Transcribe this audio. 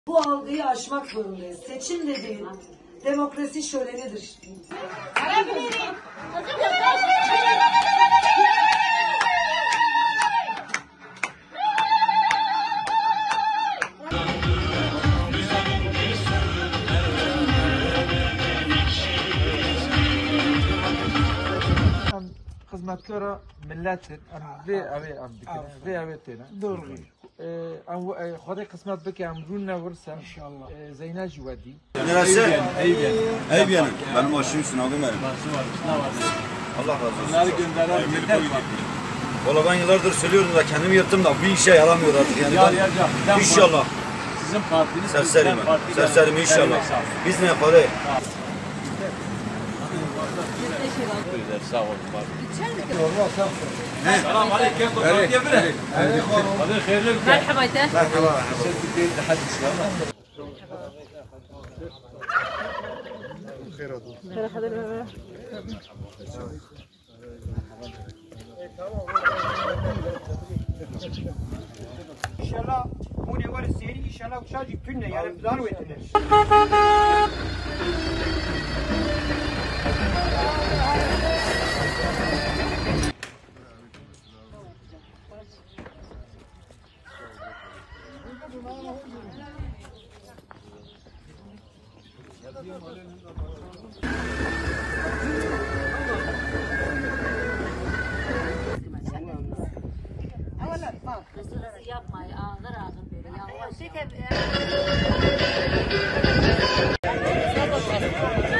Bu algıyı aşmak zorundayız. Seçim dediğin demokrasi şölenidir. خدمتکارا ملت وی اوی ام دکن وی اوی تینا doğru. خدا قسمت بکی امرون نورسم İnşallah. زینه جوادی Neresi? Eyüpiye'nin. Benim aşığımsın abim benim. Allah razı olsun. Bunları gönderen yeter mi? Valla ben yıllardır söylüyorum da kendimi yırttım da bir işe yaramıyor artık yani. İnşallah. Sizin partiniz Serserim ben. Serserim inşallah. Biz ne yapalım? Sağ olun. Selam aleyküm. Hadi hayırlı bir مرحبا Merhaba. İnşallah bu ne var seri inşallah uşacık tünne yani zaru edilir. yapma ya, ağır ağır böyle yavaş.